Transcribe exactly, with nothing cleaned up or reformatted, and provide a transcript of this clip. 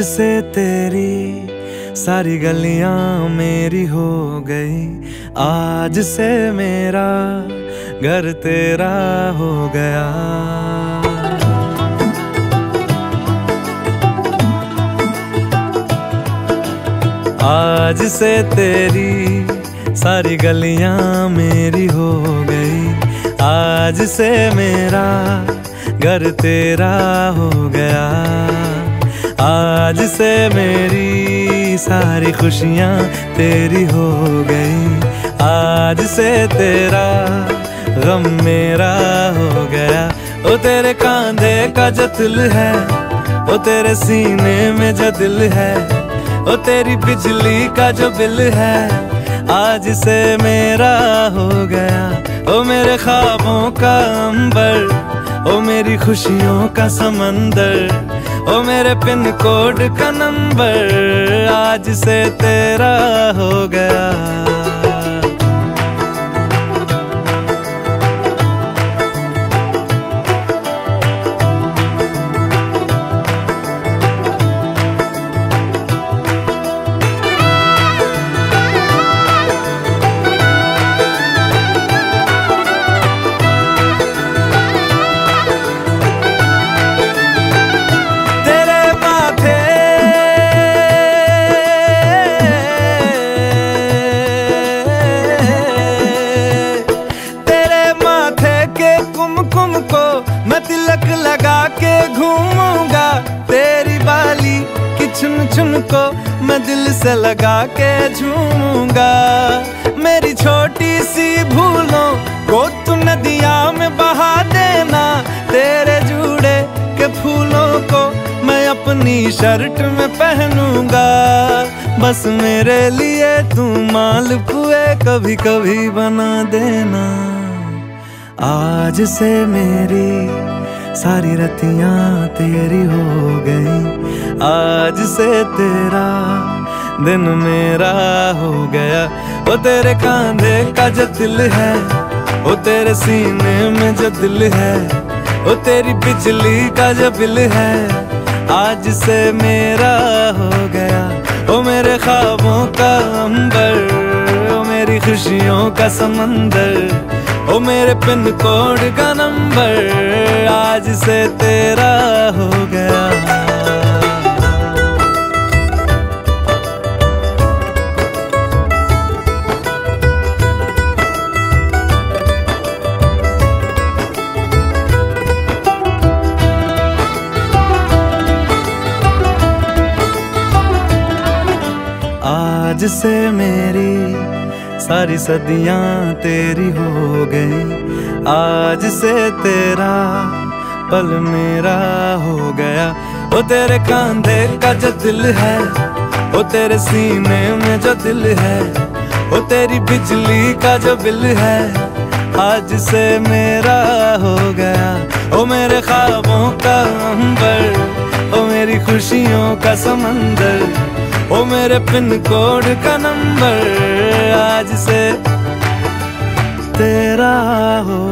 से तेरी सारी गलियां मेरी हो गई, आज से मेरा घर तेरा हो गया। आज से तेरी सारी गलियां मेरी हो गई, आज से मेरा घर तेरा हो गया। आज से मेरी सारी खुशियां तेरी हो गई, आज से तेरा गम मेरा हो गया। ओ तेरे कांधे का जो दिल है, ओ तेरे सीने में जो दिल है, ओ तेरी बिजली का जो बिल है, आज से मेरा हो गया। ओ मेरे ख्वाबों का अंबर, ओ मेरी खुशियों का समंदर, ओ मेरे पिन कोड का नंबर, आज से तेरा हो गया। मैं तिलक लगा के घूमूंगा, तेरी बाली की चुन चुन को मैं दिल से लगा के झूमूंगा। मेरी छोटी सी भूलों को तू नदिया में बहा देना, तेरे जूड़े के फूलों को मैं अपनी शर्ट में पहनूंगा। बस मेरे लिए तू मालपुए कभी कभी बना देना। आज से मेरी सारी रतियां तेरी हो गई, आज से तेरा दिन मेरा हो गया। ओ तेरे कांधे का जो दिल है, ओ तेरे सीने में जो दिल है, ओ तेरी बिजली का जो बिल है, आज से मेरा हो गया। ओ मेरे ख्वाबों का अंबर, ओ मेरी खुशियों का समंदर, ओ मेरे पिन कोड का नंबर, आज से तेरा हो गया। आज से मेरी सारी सदियां तेरी हो गई, आज से तेरा पल मेरा हो गया। ओ तेरे कांधे का जो दिल है, ओ तेरे सीने में जो दिल है, ओ तेरी बिजली का जो बिल है, आज से मेरा हो गया। ओ मेरे ख्वाबों का अंबर, ओ मेरी खुशियों का समंदर, ओ मेरे पिन कोड का नंबर, आज से तेरा हो